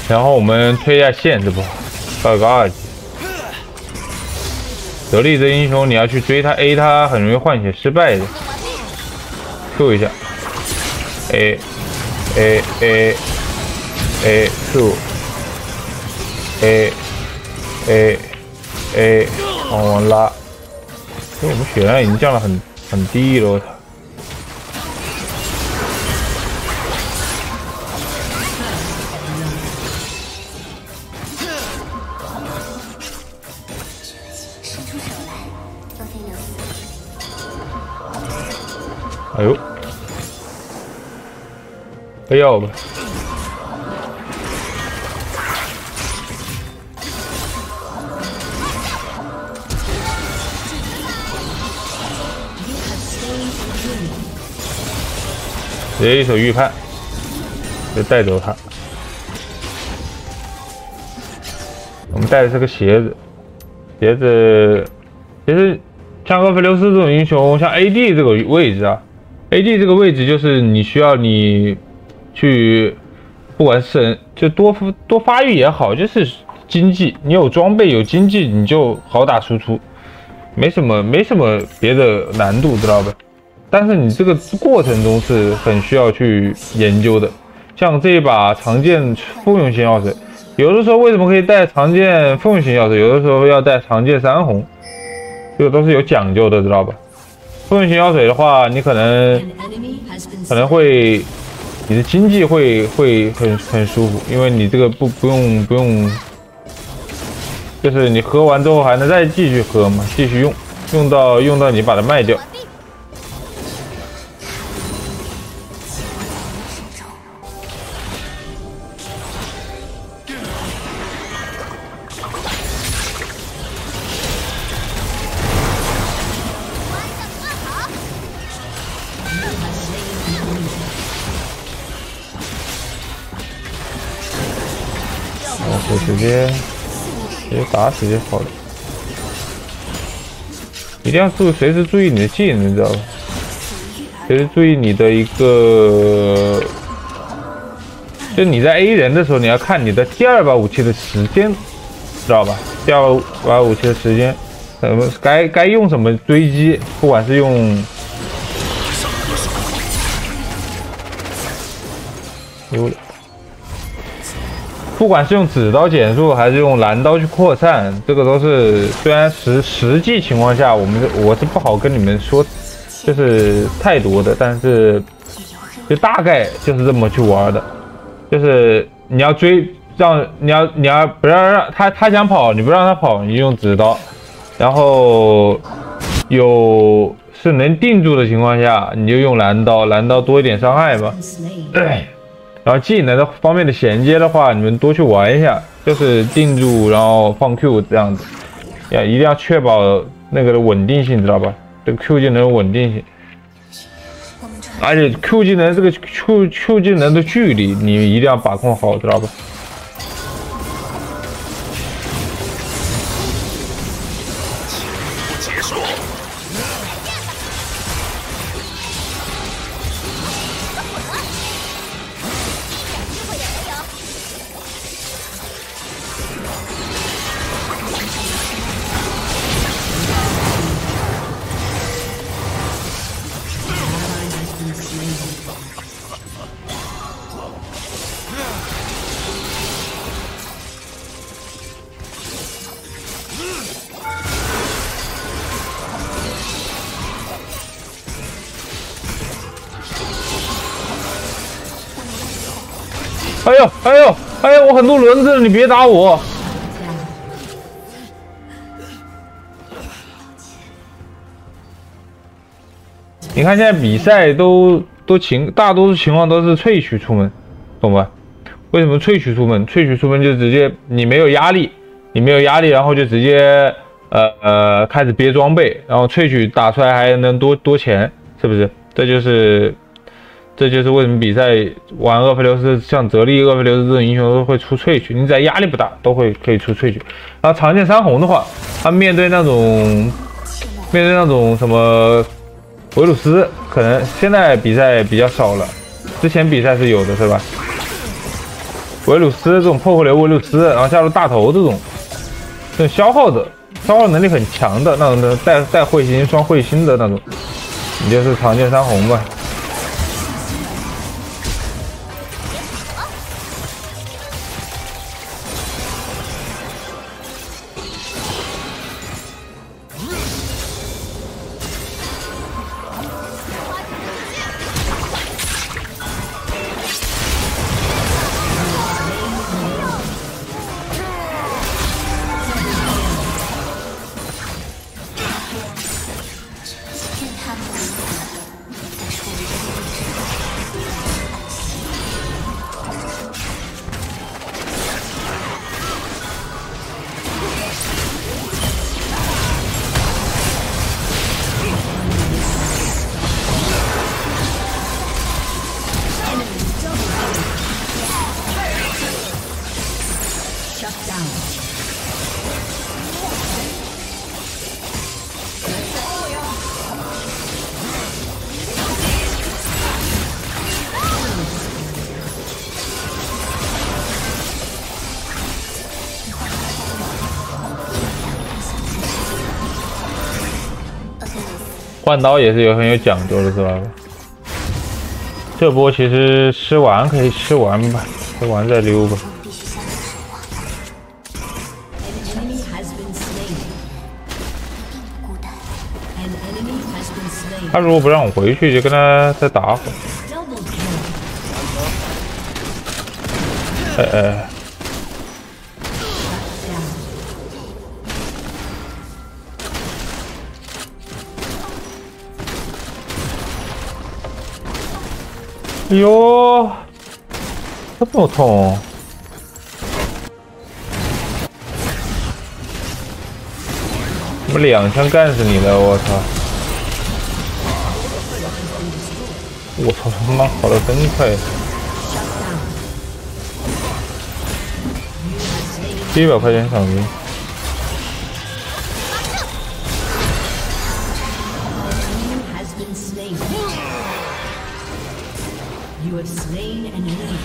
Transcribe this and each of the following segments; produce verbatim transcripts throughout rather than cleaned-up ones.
然后我们推一下线，这不到个二级。得力这英雄你要去追他 A， 他很容易换血失败的。Q 一下 ，A A A A Q A A A 往往拉。因为我们血量已经降了很很低了，我操！ 哎呦，不要吧！直接一手预判，就带走他。我们带的是个鞋子，鞋子其实像厄斐琉斯这种英雄，像 A D 这个位置啊。 A D 这个位置就是你需要你去，不管是就多多发育也好，就是经济，你有装备有经济，你就好打输出，没什么没什么别的难度，知道吧？但是你这个过程中是很需要去研究的。像这一把长剑复用型药水，有的时候为什么可以带长剑复用型药水，有的时候要带长剑三红，这个都是有讲究的，知道吧？ 复用型药水的话，你可能可能会你的经济会会很很舒服，因为你这个不不用不用，就是你喝完之后还能再继续喝嘛，继续用，用到用到你把它卖掉。就直接直接打死就好了，一定要注随时注意你的技能，知道吧？随时注意你的一个，就你在 A 人的时候，你要看你的第二把武器的时间，知道吧？第二把武器的时间，呃，该该用什么追击，不管是用，有了。 不管是用指刀减速还是用蓝刀去扩散，这个都是虽然实实际情况下我们我是不好跟你们说，就是太多的，但是就大概就是这么去玩的，就是你要追让你要你要不要让他他想跑，你不让他跑，你用指刀，然后有是能定住的情况下，你就用蓝刀，蓝刀多一点伤害嘛。然后技能的方面的衔接的话，你们多去玩一下，就是定住，然后放 Q 这样子，要一定要确保那个的稳定性，知道吧？这个 Q 技能的稳定性，而且 Q 技能这个 Q Q 技能的距离，你一定要把控好，知道吧？ 哎呦哎呦哎呦！我很多轮子了，你别打我！你看现在比赛都都情大多数情况都是萃取出门，懂吧？为什么萃取出门？萃取出门就直接你没有压力，你没有压力，然后就直接呃呃开始憋装备，然后萃取打出来还能多多钱，是不是？这就是。 这就是为什么比赛玩厄斐琉斯，像泽利、厄斐琉斯这种英雄都会出萃取，你只要压力不大，都会可以出萃取。然后长剑三红的话，他面对那种面对那种什么维鲁斯，可能现在比赛比较少了，之前比赛是有的，是吧？ 维鲁斯这种破坏流维鲁斯，然后加入大头这种，这种消耗的消耗能力很强的那种的带带彗星双彗星的那种，你就是常见三红吧。 换刀也是有很有讲究的，是吧？这波其实吃完可以吃完吧，吃完再溜吧。他如果不让我回去，就跟他再打会。哎哎。 哎呦，这么痛！我两枪干死你了，我操！我操，他妈跑得真快！七百块钱赏金。 You have slain an enemy.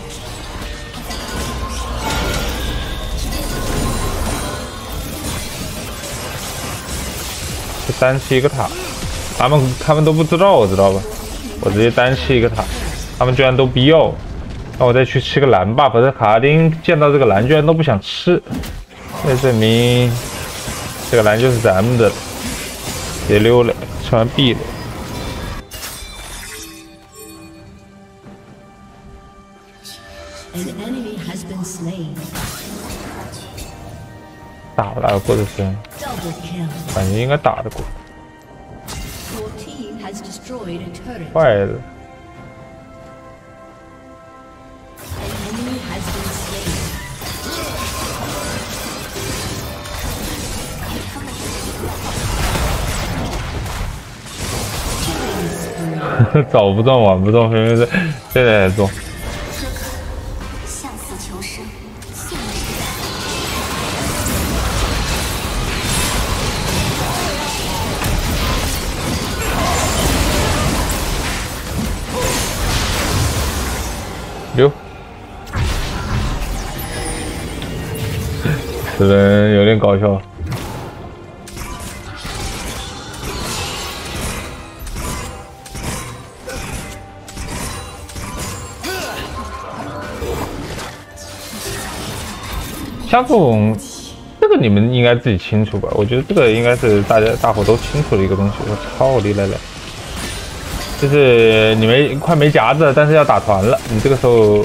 就单吃一个塔，他们他们都不知道，我知道吧？我直接单吃一个塔，他们居然都不要，那我再去吃个蓝吧。把这卡丁见到这个蓝居然都不想吃，这证明这个蓝就是咱们的，别溜了，吃完币了。 An enemy has been slain. 打不打得过这声？ Double kill. 感觉应该打得过。 Your team has destroyed a turret. 坏了。 An enemy has been slain. 早不中晚不中，偏偏是现在才中。 溜，这人有点搞笑。像这种，这个你们应该自己清楚吧？我觉得这个应该是大家大伙都清楚的一个东西。我操，我的来来！ 就是你们快没夹子，但是要打团了，你这个时候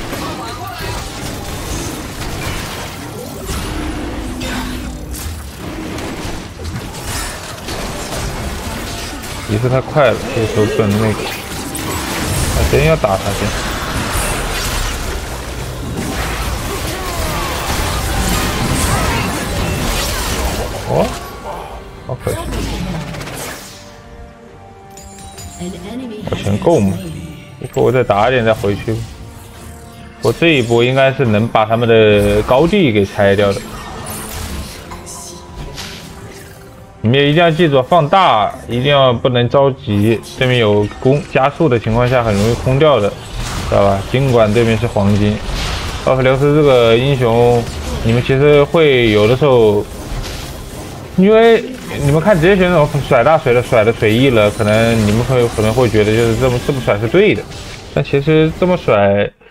移速太快了，这个时候不能那个，啊，真要打他先。哦，好可惜。 钱够吗？一波我再打一点再回去。我这一波应该是能把他们的高地给拆掉的。你们也一定要记住，放大一定要不能着急。对面有攻加速的情况下，很容易空掉的，知道吧？尽管对面是黄金， 阿弗留斯这个英雄，你们其实会有的时候，因为你们看职业选手甩大甩的甩的随意了，可能你们会可能会觉得就是这么这么甩是对的，但其实这么甩。